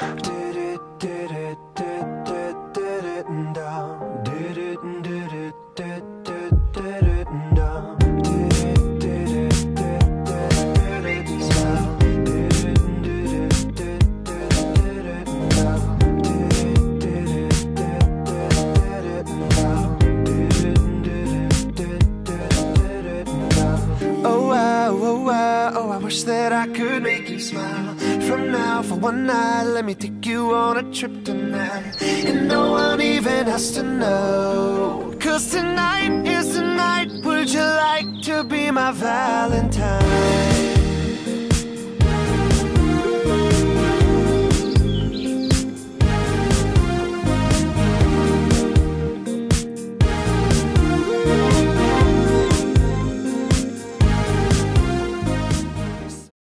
Oh, I wish that I could make you smile. From now for one night, let me take you on a trip tonight, and no one even has to know. 'Cause tonight is the night. Would you like to be my Valentine?